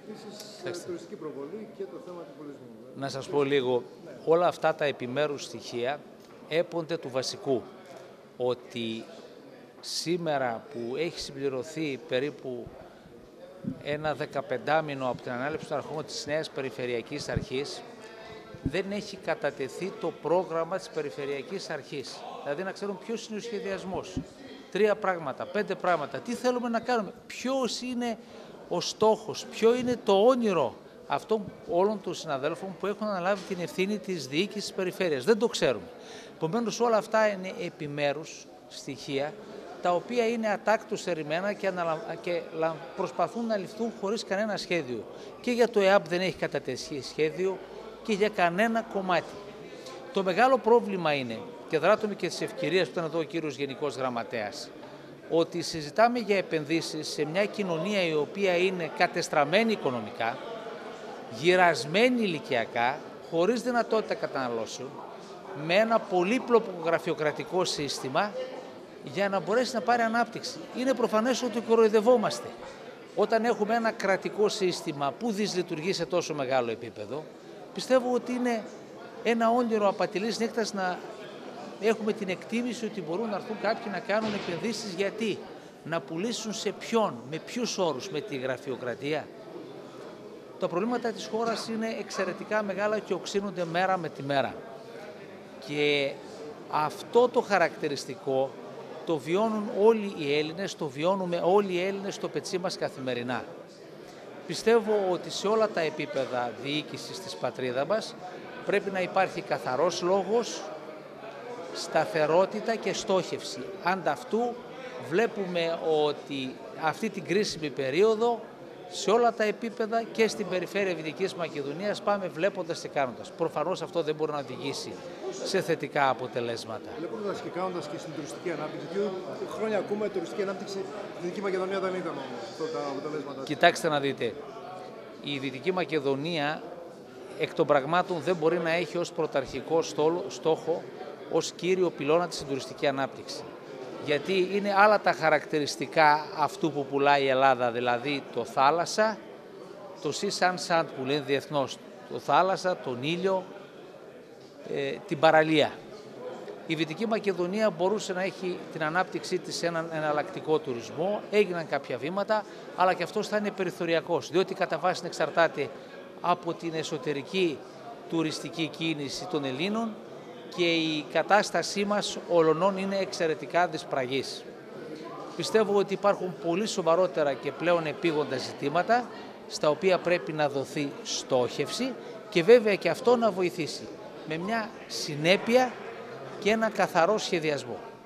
Επίσης, τουριστική προβολή και το θέμα του πολιτισμού. Να σας πω λίγο, όλα αυτά τα επιμέρους στοιχεία έπονται του βασικού, ότι σήμερα που έχει συμπληρωθεί περίπου ένα 15 μήνο από την ανάληψη των αρχών της νέας Περιφερειακής Αρχής, δεν έχει κατατεθεί το πρόγραμμα της Περιφερειακής Αρχής. Δηλαδή να ξέρουν ποιος είναι ο σχεδιασμός. 3 πράγματα, 5 πράγματα. Τι θέλουμε να κάνουμε, ποιος είναι ο στόχος, ποιο είναι το όνειρο αυτών όλων των συναδέλφων που έχουν αναλάβει την ευθύνη της διοίκησης της περιφέρειας. Δεν το ξέρουμε. Επομένως όλα αυτά είναι επιμέρους στοιχεία τα οποία είναι ατάκτως ερημένα και προσπαθούν να ληφθούν χωρίς κανένα σχέδιο. Και για το ΕΑΠ δεν έχει κατατεθεί σχέδιο και για κανένα κομμάτι. Το μεγάλο πρόβλημα είναι, και δράτω και τις ευκαιρίες που ήταν εδώ ο κύριος Γενικός Γραμματέας, ότι συζητάμε για επενδύσεις σε μια κοινωνία η οποία είναι κατεστραμμένη οικονομικά, γυρασμένη ηλικιακά, χωρίς δυνατότητα καταναλώσεων, με ένα πολύπλοκο γραφειοκρατικό σύστημα για να μπορέσει να πάρει ανάπτυξη. Είναι προφανές ότι κοροϊδευόμαστε. Όταν έχουμε ένα κρατικό σύστημα που δυσλειτουργεί σε τόσο μεγάλο επίπεδο, πιστεύω ότι είναι ένα όνειρο απατηλής νύχτας να έχουμε την εκτίμηση ότι μπορούν να έρθουν κάποιοι να κάνουν επενδύσεις. Γιατί? Να πουλήσουν σε ποιον, με ποιους όρους, με τη γραφειοκρατία. Τα προβλήματα της χώρας είναι εξαιρετικά μεγάλα και οξύνονται μέρα με τη μέρα. Και αυτό το χαρακτηριστικό το βιώνουν όλοι οι Έλληνες, το βιώνουμε όλοι οι Έλληνες στο πετσί μας καθημερινά. Πιστεύω ότι σε όλα τα επίπεδα διοίκησης της πατρίδας μας πρέπει να υπάρχει καθαρός λόγος, σταθερότητα και στόχευση. Ανταυτού βλέπουμε ότι αυτή την κρίσιμη περίοδο σε όλα τα επίπεδα και στην περιφέρεια Δυτικής Μακεδονίας πάμε βλέποντας και κάνοντας. Προφανώς αυτό δεν μπορεί να οδηγήσει σε θετικά αποτελέσματα. Βλέποντας και κάνοντας και στην τουριστική ανάπτυξη, 2 χρόνια ακούμε τουριστική ανάπτυξη στη Δυτική Μακεδονία δεν ήταν όμως αυτά τα αποτελέσματα. Κοιτάξτε να δείτε, η Δυτική Μακεδονία εκ των πραγμάτων δεν μπορεί να έχει ως πρωταρχικό στόχο, ως κύριο πυλώνα της τουριστική ανάπτυξη. Γιατί είναι άλλα τα χαρακτηριστικά αυτού που πουλάει η Ελλάδα, δηλαδή το θάλασσα, το sea sun sand που λένε διεθνώς, το θάλασσα, τον ήλιο, την παραλία. Η Δυτική Μακεδονία μπορούσε να έχει την ανάπτυξή της σε έναν εναλλακτικό τουρισμό, έγιναν κάποια βήματα, αλλά και αυτός θα είναι περιθωριακός, διότι κατά βάση εξαρτάται από την εσωτερική τουριστική κίνηση των Ελλήνων και η κατάστασή μας ολονών είναι εξαιρετικά δυσπραγής. Πιστεύω ότι υπάρχουν πολύ σοβαρότερα και πλέον επίγοντα ζητήματα στα οποία πρέπει να δοθεί στόχευση και βέβαια και αυτό να βοηθήσει με μια συνέπεια και ένα καθαρό σχεδιασμό.